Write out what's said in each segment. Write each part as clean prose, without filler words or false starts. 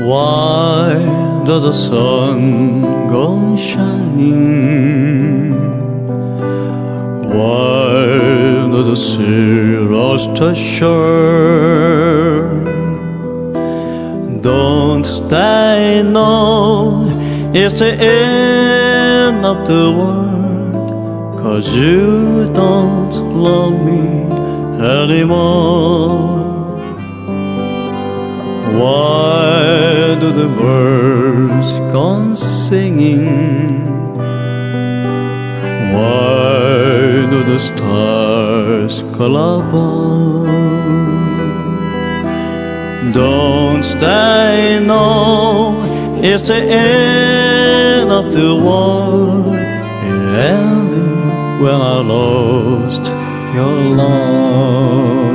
Why does the sun go shining? Why does the sea rush to shore? Don't they know it's the end of the world? 'Cause you don't love me anymore. Why do the birds go singing? Why do the stars call above? Don't they know it's the end of the world? It ended when I lost your love.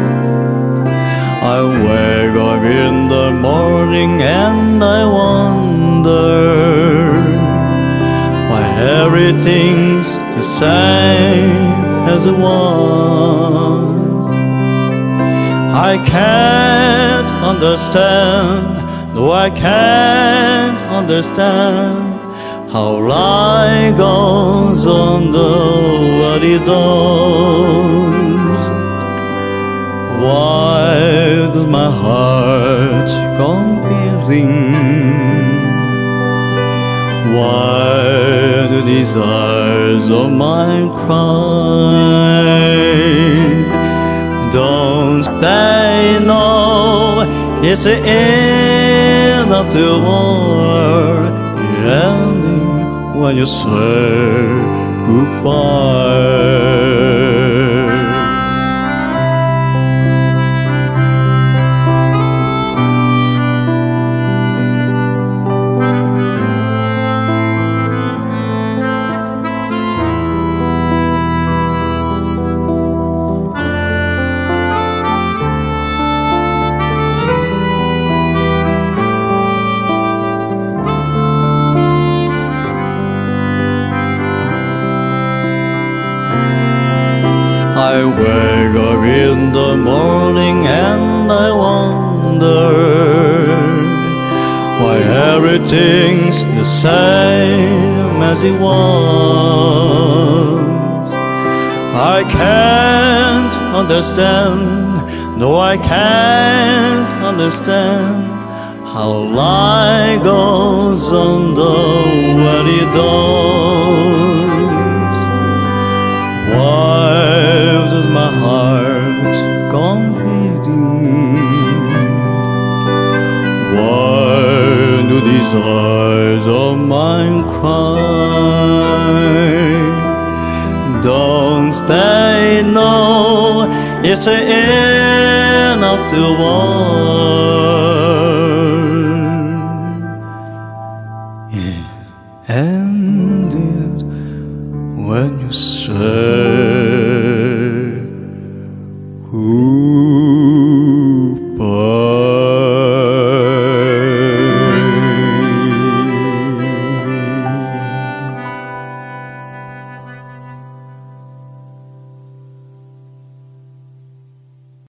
I wake up in the morning and I wonder why everything's the same as it was. I can't understand, no I can't understand how life goes on the what it does. Why does my heart go beating? Why do these eyes of mine cry? Don't they know it's the end of the world? It ending when you say goodbye. I wake up in the morning and I wonder why everything's the same as it was. I can't understand, no I can't understand how life goes on the what it does. Why does my heart go beating? Why do these eyes of mine cry? Don't they know it's the end of the world? It ended when you said